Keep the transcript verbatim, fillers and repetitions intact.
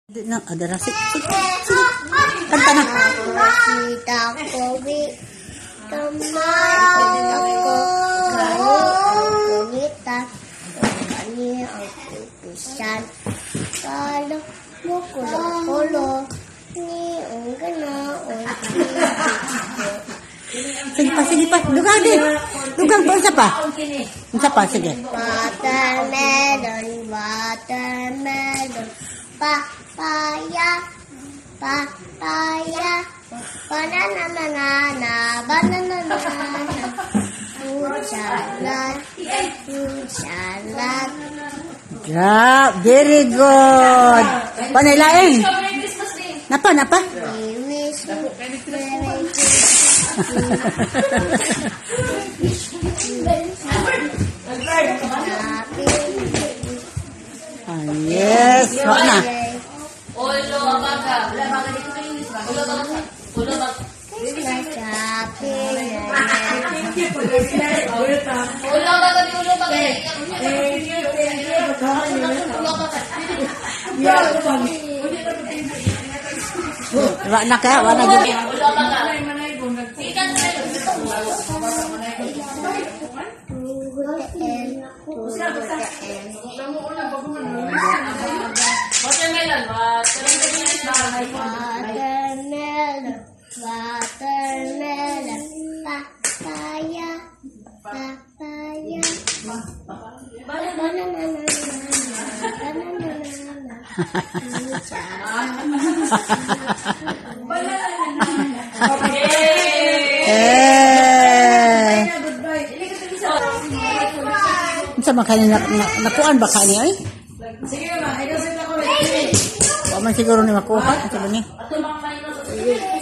Di na, ada na. Sige, sige, sige. Kanta na. Kita ko, bi. Kamay ko. Ganita. Kani ang pupusan. Kala mo kulo-kulo. Ni ang ganaon. Sige pa, sige pa. Dugang din. Dugang pa, isa pa. Isa pa, sige. Watermelon, watermelon. Papaya, papaya. Banana, banana, banana, banana. Fruit salad, fruit salad. Yeah, very good. Panilaing. Napa, napa? We wish you very Ah, yes. Wala na. Ulo baga. Ulo baga dito kayo ni Ulo baga. Ulo baga. Christmas shopping. Ulo baga di ulo baga. Ulo baga. Wala na kaya, wala na yun. Ulo baga. Ikan tayo. Watermelon, watermelon, Watermelon, watermelon, papaya, papaya, banana, banana, Eh. Unsa man kanina nakuan ba kani ay? sige ba, ikaw sa ako. Wa man siguro ni makuha, unsa ba ni? Ato mga kayo.